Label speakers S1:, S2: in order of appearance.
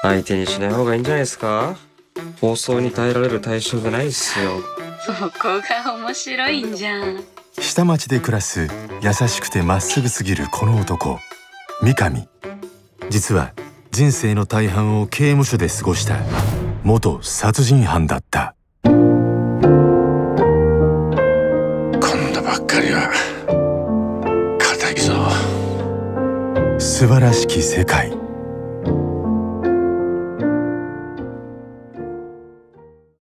S1: 相手にしない方がいいんじゃないですか。放送に耐えられる対象じゃないっすよ。
S2: そこが面白いんじゃん。
S3: 下町で暮らす優しくてまっすぐすぎるこの男三上。実は人生の大半を刑務所で過ごした元殺人犯だった。
S4: 今度ばっかりは固いぞ。
S3: 素晴らしき世界。